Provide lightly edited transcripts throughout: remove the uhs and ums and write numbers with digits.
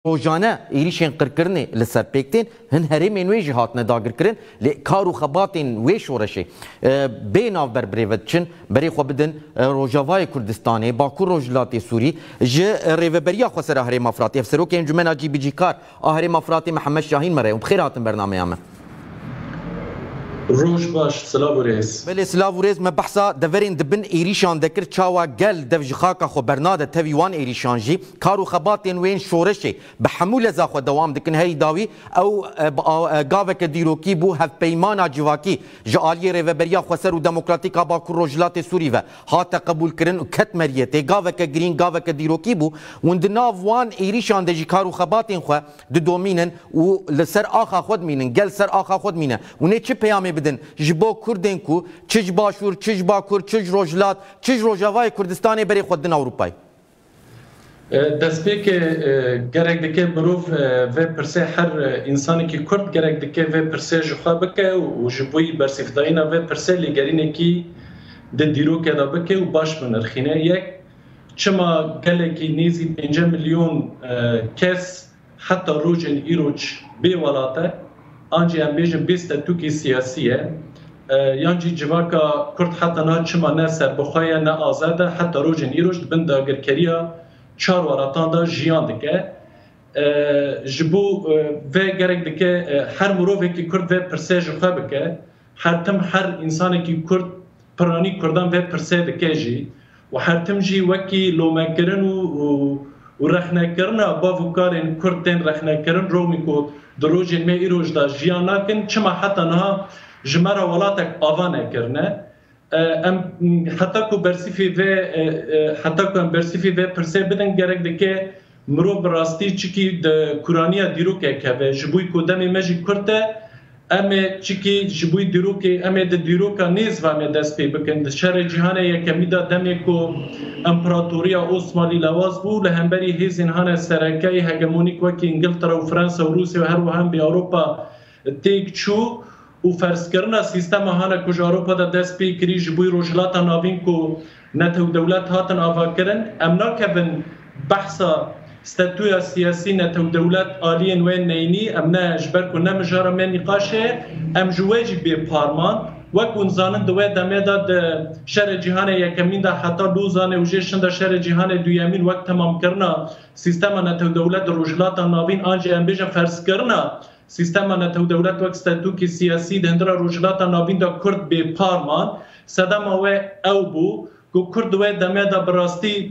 روجانه ایریشین قرکرنه لسر پیکتین هن هرمین وی جهات نداگر کرن لی کارو خباتین وی شورشه بین آف بر بریود چن بری خو بدن روجاوای کردستانی باکور روجلاتی سوری ج ریوبریا خو سر هرم افراطی افسرو که انجمن جی بی جی کار هرم افراطی محمد شاهین مره و بخیر هاتن برنامه امه روش باش سلاو ریس بله سلاو ریس ما بحثا دورین دبن ایریشان دکر چاوا گل دف خاکا خو برناده تاویوان ایریشان جی کارو خباتین وین شورشه به حمول زاخو دوام دکن هی داوی او گاوک دیروکی بو هف پیمانا جواکی جالی ریوبریا خسر و دموکراتیکا با روجلات سوری و هات قبول کرن و کت مریته گاوک گرین گاوک دیروکی بو وند ناوان ایریشان دجی کارو خباتین خو د دومینن و لسر آخا خود مینن گل سر آخا خود مینن و نه چه پیامی بدن جبو کردن کو چج باشور چج باکور چج روجلات چج روجاوای کردستان بری خودن اروپای دەستپێک گەرێک دەکێ مرۆڤ vê pirsê her însanekî Kurd gerek dike vê pirsê ji xwe bike û ji bo bersîfdayîna vê pirsê lêgerînekî di dîrokê de bike û baş binirxîne yek çima gelekî nêzî 5 milyon kes heta rojên îroj bê welat e ancî em bêjin bê statûkê siyasî ye yan jî civaka Kurd heta niha çima ne serbixwe ye ne azad e heta rojên îroj dibin dagirkeriya çar waratan da jiyan dike ji bo vê gerek dike her mirovekî Kurd vê pirsê ji xwe bike her tim her însanekî Kurd piranî Kurdan vê pirsê dike jî û her tim jî wekî lomekirin û rexnekirina bav û karên Kurd tên rexnekirin romî ku di rojên me îroj da jiyan nakin çima heta niha ji me re welatek ava nekirine em heta ku bersîfê vê heta ku em bersîfê vê pirsê bidin gerek dike mirov bi rastî çikî di kuraniya dîrokek heve ji bo ku demê me jî Kurd e em ê çikî ji bo dîrokê em ê di dîroka nêz ve me dest pê bikin di şerê cîhanê yekemî de demê ku Emparatoriya Osmanlî lewaz bû li hemberî hêzên hane serekeyî hegemonîk wekî İngiltere û Fransa û Rûsya û her wiha bê Ewropa têk çû û ferzkirina sîstema hane ku ji Ewropa de dest pê kirî ji bo rojhilata navîn ku netewdewlet hatin avakirin em nakevin behsa statûya siyasî netewdewlet aliyên wê neynî em ne ji ber ku ne mijara me nîqaşê em ji wê jî bê parman wekû nizanin di wê demê de di şerê cîhanê yekemîn de heta dozanê û jê şinda şerê cîhanê duyemîn wek temamkirina sîstema netewdewlet di rojhilata navîn ancî em bêjin ferzkirina sîstema netewdewlet wek statûkê siyasî di hindira rojhilata navîn de Kurd bê parman sedema wê ew bû ku Kurd di wê demê de bi rastî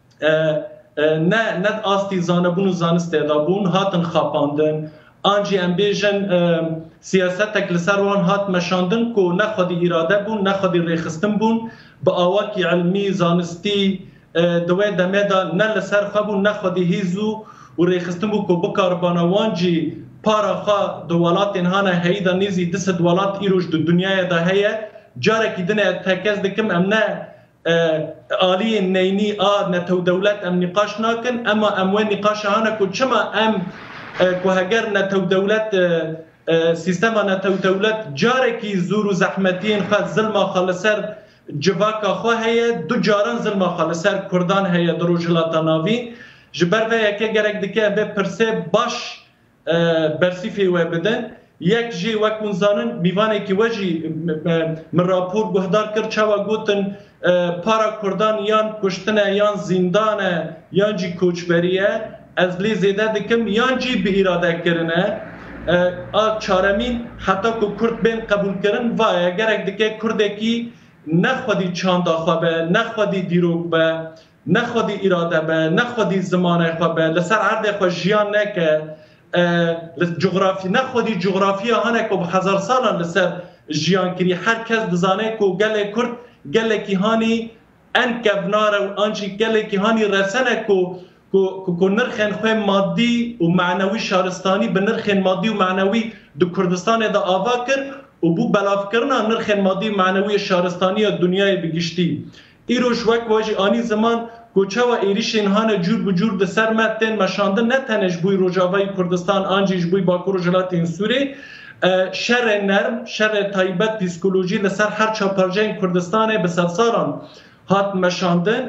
ne astî zanebûn û zanistê de bûn hatin xapandin ancî em bêjin siyasetek li ser wan hat meşandin ku ne xwedî îrade bûn ne xwedî rêxistin bûn bi awakî ilmî zanistî di wê demê de ne li ser xwe bûn ne xwedî hîz û rêxistin bû ku bikaribana wan jî para xwe di welatên hane heyî de nêzî disit welat îroj di dunyayê de heye carekî dinê tekez dikim em ne aliyên neynî a netewdewlet em nîqaş nakin ema em wê nîqaşa hane ku çima em ku heger netewdewlet sîstema netewdewlet carekî zûr û zehmetiyên xwe zilma xwe li ser civaka xwe heye du caran zilma xwe li ser Kurdan heye di rojhilata navî ji ber vê yekê gerek dike vê pirsê baş bersîfê wê bidin yek jî wek hûn zanin mîvanekî we jî min rapor guhdar kir çawa gotin para Kurdan yan kuştine yan zindane yan jî koçberiye ez lê zêde dikim yan jî bi îrade kirine a çaremîn heta ku Kurd bên qebûl kirin vaye gerek dike Kurdekî ne xwedî çanda xwe be ne xwedî dîrok be ne xwedî îrade be ne xwedî zimanê xwe be li ser erdê xwe jiyan neke coğrafî ne xwedî coğrafiya hane ku bi hezar salan li ser jiyan kirî her kes dizane ku gelê Kurd gelekî hanî en kevnar û an jî gelekî hanî resene ku nirxên xwe maddî û menewî şaristanî bi nirxên maddî û menewî di Kurdistanê de ava kir û bû belavkirina nirxên maddî û menewî şaristaniya dunyayê bi giştî îroj wek we jî anî ziman ku çawa êrişên hane cûr bi cûr di ser me tên meşandin ne tenê ji bo Rojavayê Kurdistan an jî ji bo Bakur û Jilatên Sûrê şerê nerm şerê taybet psîkolojî li ser her çaparceyên Kurdistanê bi sedsalan hat meşandin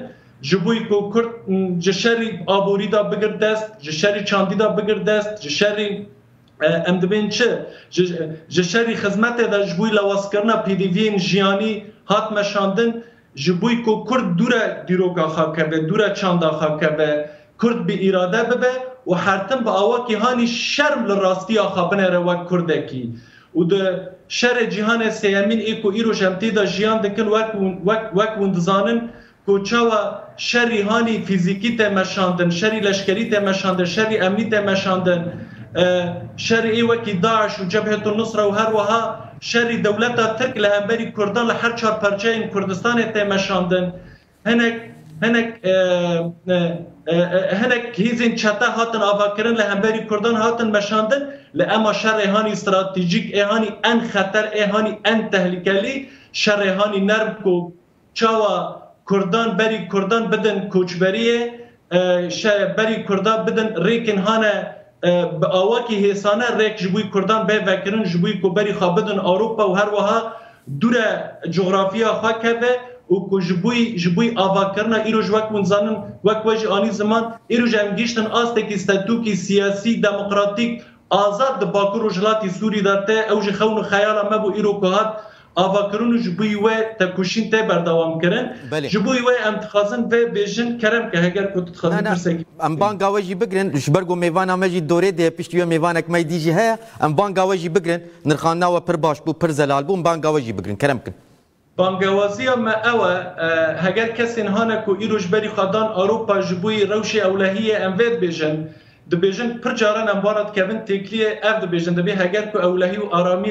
جبوی کو کرد جشری آبوری دا بگرد دست جشری چاندی دا بگرد دست جشری ام دبین چه جشری خدمت دا جبوی لواس کرنا پیدیوین جیانی هات مشاندن جبوی کو کرد دوره دیروگا خواب که دوره چاندا خواب که کرد به اراده ببه و حرتم با آواکی هانی شرم لراستی آخابنه روا کردکی و ده شر جهان سیامین ایکو ایرو جمتی دا جیان دکن وک وندزانن کو چاوا شری هانی فیزیکی تمشاندن شری لشکری تمشاندن شری امنی تمشاندن شری ای وکی داعش و جبهه النصره و هر وها شری دولتا ترک لهمبری کردان لحر چار پرچه این کردستان تمشاندن هنک هیزین چتا هاتن آواکرن لهمبری کردان هاتن مشاندن لأما شر هانی استراتیجیک هانی ان خطر هانی ان تهلیکلی شر هانی نرم کو چاوا کردان بری کردان بدن کوچبریه بری کردان بدن ریکن هانه به آواکی حسانه ریک جبوی کردان به وکرن جبوی کو بری خوابدن اروپا و هر وها دوره جغرافیا خواه که و کو جبوی آواکرنا ایروج وک ونزانن وک وجه آنی زمان ایروج هم گیشتن آسته که ستاتوکی سیاسی دموکراتیک آزاد ده باکر و جلاتی سوری دارته اوج خون خیالا مبو ایرو کهات آواکرون جبوی و تکوشین ته بردوام کرن جبوی و امتخازن و بیجن کرم که هگر کو تخازن پرسکی ام بانگاوجی بگرن شبرگو میوانا مجی دوره ده پشتیو میوانک مای دیجی ها ام بانگاوجی بگرن نرخانا و پر باش بو پر زلال بو بانگاوجی بگرن کرم کن بانگوازی ما اوه هگر کسی نهانه کو ایروش بری خدان اروپا جبوی روشی اولهی اموید بیجن ده بیجن پر جاران اموارد کبن تکلیه اف ده بیجن ده بی هگر کو اولهی و آرامی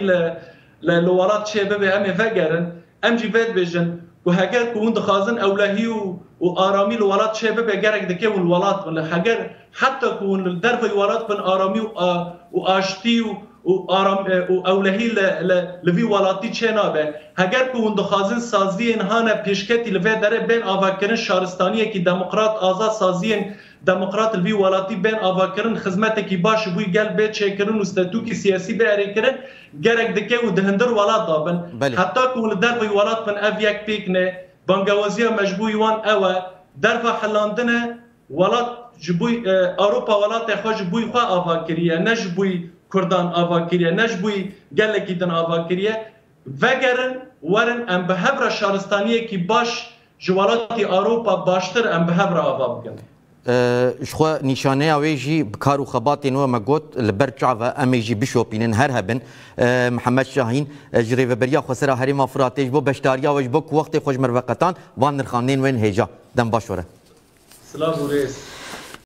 لولات چه ببه امه فگرن ام جی وید بیجن و هگر کو اون دخازن اولهی و آرامی لولات چه ببه گرک دکه و الولات ولی هگر حتی کو اون درف الولات بن آرامی و آشتی و اولهی لوی ولاتی چه نابه هگر کو اون دخازن سازی انهانه پیشکتی لوی داره بین آواکرن شارستانیه که دموکرات آزاد سازی دموکرات الوی ولاتی بین آواکرن خدمت کی باش بوی گل به چیکرن و ستاتوکی سیاسی به اریکرن گرک دکه و دهندر ولات دابن حتی کو در وی ولات من اف یک پیکنه بانگوازی مجبوی وان اوه در حلاندنه ولات جبوی اروپا ولات خو جبوی خو آواکریه نجبوی کردان آواکریه نجبوی گلکی دن آواکریه وگرن ورن ام به هبر شارستانیه کی باش جوالاتی اروپا باشتر ام به هبر آوا بگن شخوا نشانه اویجی بکارو خباتی نو مگوت لبرچاو امیجی بشوپینن هر هبن محمد شاهین جری و بریا خسرا هریما فراتیج بو بشتاریا وج بو وقت خوش مروقتان وان نرخانین وین هجا دم باشوره سلام و ریس